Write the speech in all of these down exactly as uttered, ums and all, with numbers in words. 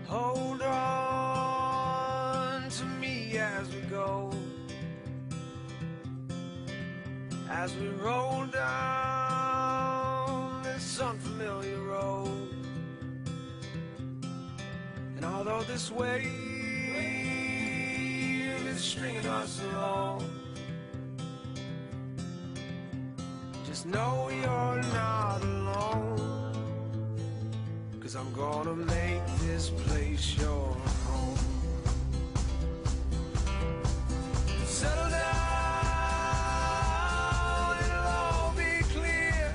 Hold on to me as we go, as we roll down this unfamiliar road. And although this wave is stringing us along, just know you're not alone, 'cause I'm gonna make this place your home. Settle down, it'll all be clear.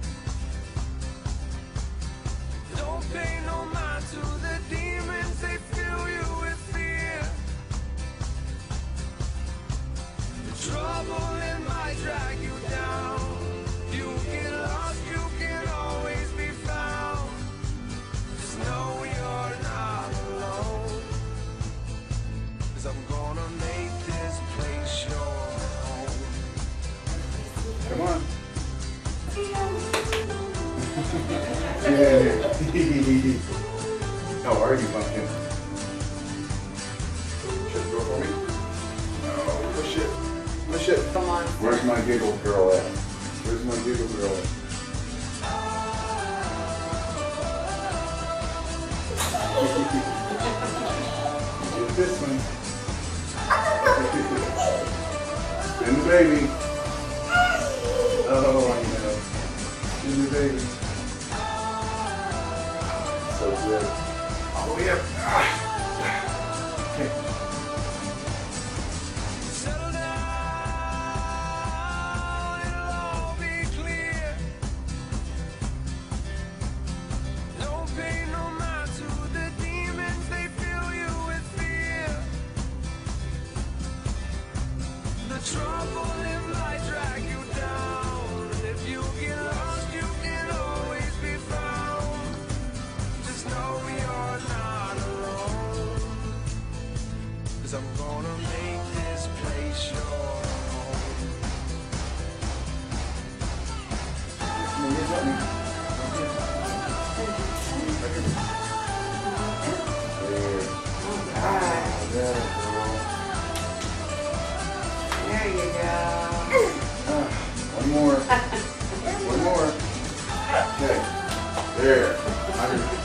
Don't pay no mind to the demons, they fill you with fear. The trouble, it might drag you down. You get lost, you can always be found. Just know you're not alone, 'cause I'm gonna make this place your home. Come on. Yeah. How are you, pumpkin? Shut the door for me. No, push it. Push it. Come on. Where's my giggle girl at? Where's my giggle girl at? Get this one. Spin the baby. Oh, I know. Spin the baby. So good. Oh, yeah. Okay. Settle down, it'll all be clear. Don't pay no mind to the demons, they fill you with fear. The trouble, it might drag you down. And if you get lost, you can always be found. Just know you're not alone, 'cause I'm gonna make this place your home. There you go. One more. One more. Okay. There.